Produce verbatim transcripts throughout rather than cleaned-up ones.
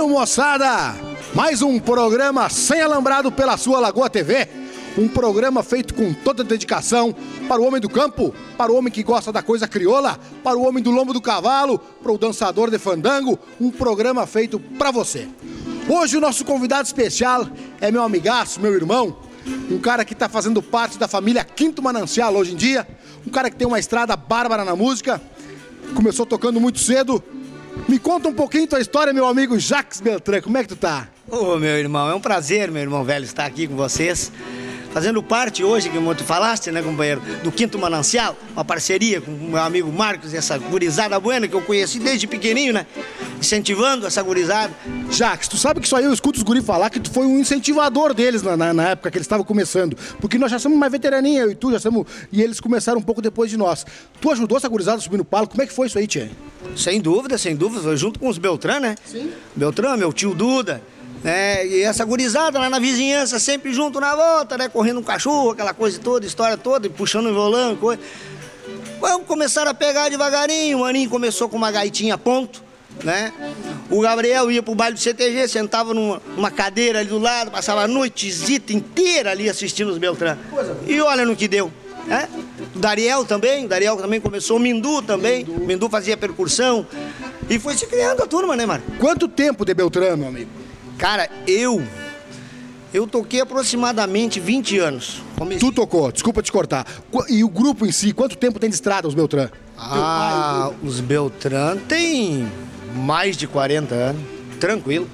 Começando, moçada, mais um programa sem alambrado pela sua Lagoa T V. Um programa feito com toda dedicação para o homem do campo, para o homem que gosta da coisa crioula, para o homem do lombo do cavalo, para o dançador de fandango. Um programa feito para você. Hoje o nosso convidado especial é meu amigaço, meu irmão, um cara que está fazendo parte da família Quinto Manancial hoje em dia, um cara que tem uma estrada bárbara na música, começou tocando muito cedo. Me conta um pouquinho tua história, meu amigo Jacques Beltrán, como é que tu tá? Ô, oh, meu irmão, é um prazer, meu irmão velho, estar aqui com vocês, fazendo parte hoje, como tu falaste, né, companheiro, do Quinto Manancial, uma parceria com o meu amigo Marcos, essa gurizada buena que eu conheci desde pequenininho, né, incentivando essa gurizada. Jacques, tu sabe que isso aí eu escuto os guri falar que tu foi um incentivador deles na, na, na época que eles estavam começando, porque nós já somos mais veteraninha, eu e tu já somos, e eles começaram um pouco depois de nós. Tu ajudou essa gurizada a subir no palco, como é que foi isso aí, tia? Sem dúvida, sem dúvida, foi junto com os Beltrán, né? Sim. Beltrán, meu tio Duda, né? E essa gurizada lá na vizinhança, sempre junto na volta, né? Correndo um cachorro, aquela coisa toda, história toda, e puxando o violão, coisa. Vamos começar a pegar devagarinho, o Maninho começou com uma gaitinha ponto, né? O Gabriel ia pro baile do C T G, sentava numa, numa cadeira ali do lado, passava a noitezita inteira ali assistindo os Beltrán. E olha no que deu, né? O Dariel também, o Dariel também começou, o Mindu também, o Mindu. Mindu fazia percussão. E foi se criando a turma, né, Marco? Quanto tempo de Beltrán, meu amigo? Cara, eu... Eu toquei aproximadamente vinte anos. Comecei... Tu tocou, desculpa te cortar. E o grupo em si, quanto tempo tem de estrada, os Beltrán? Ah, pai, os Beltrán tem mais de quarenta anos, tranquilo.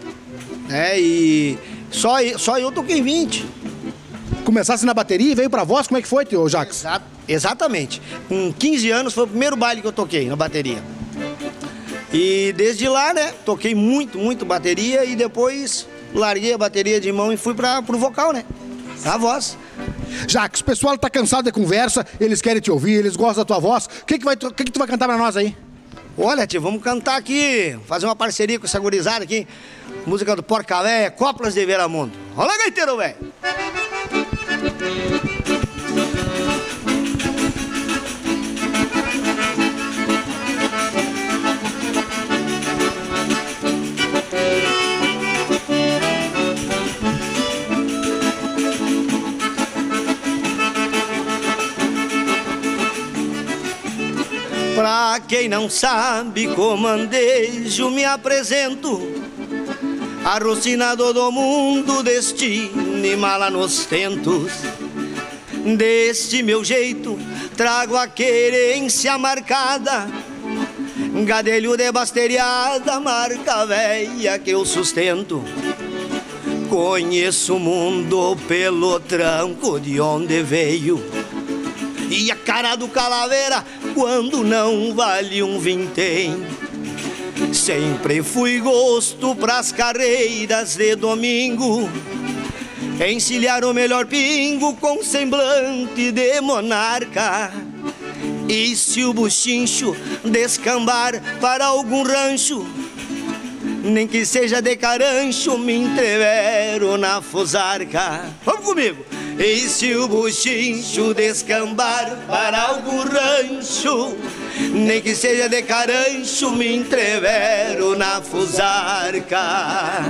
É, e só, só eu toquei vinte. Começasse na bateria e veio pra voz, como é que foi, tio Jacques? Exato, exatamente. Com quinze anos foi o primeiro baile que eu toquei na bateria. E desde lá, né, toquei muito, muito bateria e depois larguei a bateria de mão e fui pra, pro vocal, né, a voz. Jacques, o pessoal tá cansado de conversa, eles querem te ouvir, eles gostam da tua voz. O que que, vai, que que tu vai cantar pra nós aí? Olha, tio, vamos cantar aqui, fazer uma parceria com essa gurizada aqui. Música do Porca Véia, Coplas de Veramundo. Olha, gaiteiro, velho! Pra quem não sabe, comandejo, me apresento, arrocinador do mundo, destino e mala nos tentos. Deste meu jeito, trago a querência marcada, gadelho de basteriada, marca véia que eu sustento. Conheço o mundo pelo tranco de onde veio, e a cara do calaveira quando não vale um vintém. Sempre fui gosto pras carreiras de domingo, encilhar o melhor pingo com semblante de monarca. E se o buchincho descambar para algum rancho, nem que seja de carancho, me entrevero na fusarca. Vamos comigo! E se o buchincho descambar para algum rancho, nem que seja de carancho, me entrevero na fusarca.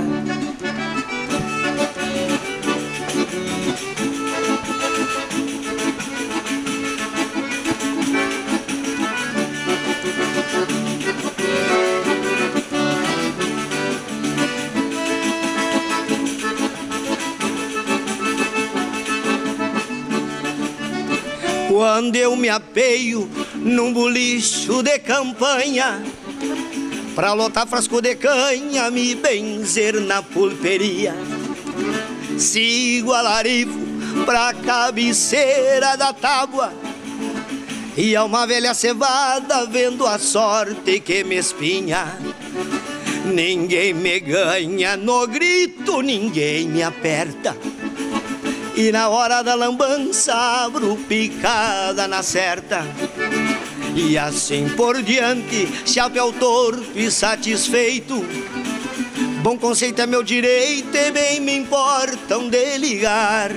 Quando eu me apeio num bolicho de campanha, pra lotar frasco de canha, me benzer na pulperia, sigo a larivo pra cabeceira da tábua, e a uma velha cevada vendo a sorte que me espinha. Ninguém me ganha no grito, ninguém me aperta, e na hora da lambança abro picada na certa. E assim por diante, chapéu torto e satisfeito, bom conceito é meu direito e bem me importam de ligar,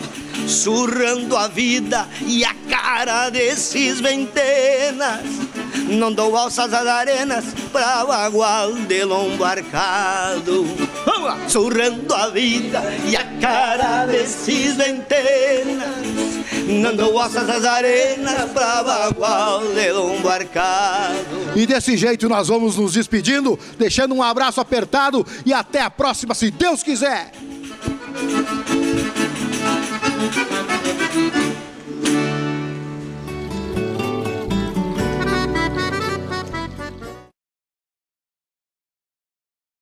surrando a vida e a cara desses ventenas, não dou alças às arenas pra bagual de lombo arcado. Vamos lá! Surrando a vida e a cara desses ventenas, não dou alças às arenas pra bagual de lombo arcado. E desse jeito nós vamos nos despedindo, deixando um abraço apertado e até a próxima, se Deus quiser!